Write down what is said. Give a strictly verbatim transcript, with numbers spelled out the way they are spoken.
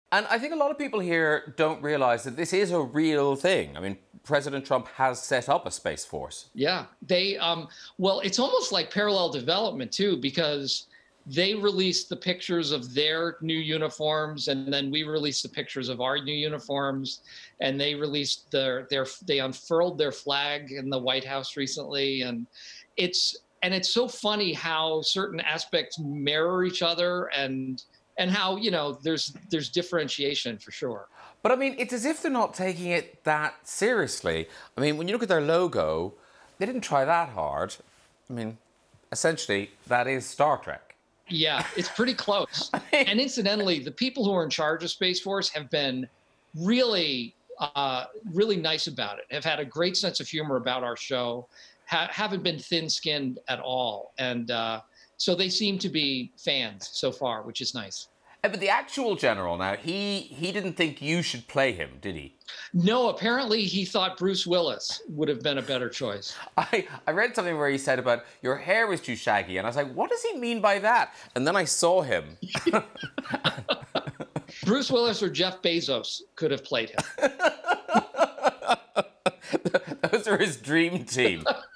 And I think a lot of people here don't realize that this is a real thing. I mean, President Trump has set up a Space Force. Yeah, they, um, well, it's almost like parallel development too, because they released the pictures of their new uniforms, and then we released the pictures of our new uniforms, and they released their, their, they unfurled their flag in the White House recently. And it's, and it's so funny how certain aspects mirror each other, and, and how, you know, there's, there's differentiation for sure. But I mean, it's as if they're not taking it that seriously. I mean, when you look at their logo, they didn't try that hard. I mean, essentially, that is Star Trek. Yeah, it's pretty close. I mean, and incidentally, the people who are in charge of Space Force have been really, uh, really nice about it, have had a great sense of humor about our show, ha haven't been thin-skinned at all. And uh, so they seem to be fans so far, which is nice. but the actual general now, he, he didn't think you should play him, did he? No, apparently he thought Bruce Willis would have been a better choice. I, I read something where he said about your hair was too shaggy, and I was like, what does he mean by that? And then I saw him. Bruce Willis or Jeff Bezos could have played him. Those are his dream team.